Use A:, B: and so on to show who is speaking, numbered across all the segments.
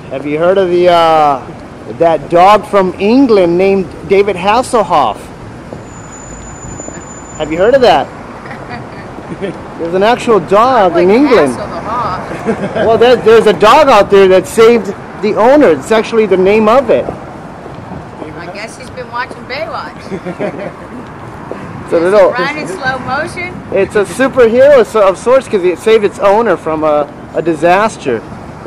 A: Have you heard of the that dog from England named David Hasselhoff? Have you heard of that? There's an actual dog in England. Well, there's a dog out there that saved the owner. It's actually the name of it.
B: I guess he's been watching Baywatch.
A: It's a little.
B: Run in slow motion.
A: It's a superhero of sorts because it saved its owner from a disaster.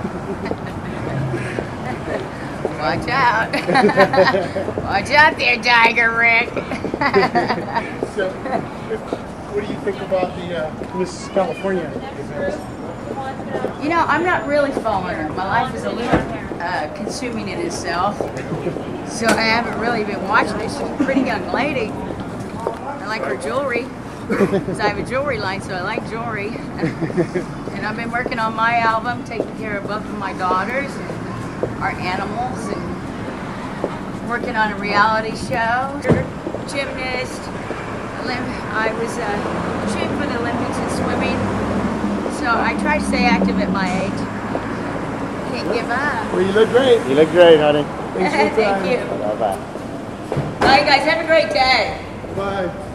B: Watch out. Watch out there, Tiger Rick.
C: So, what do you think about the Miss California?
B: You know, I'm not really following her. My life is a little consuming in itself. So I haven't really been watching her. She's a pretty young lady. I like her jewelry. Because I have a jewelry line, so I like jewelry. And I've been working on my album, taking care of both of my daughters, our animals, and working on a reality show. Gymnast. I was shooting for the Olympics in swimming. So I try to stay active at my age. Can't give up.
C: Well, you look great.
A: You look great, honey.
C: Thanks for your time.
B: Thank you.
A: Bye-bye.
B: Bye, guys. Have a great day.
C: Bye.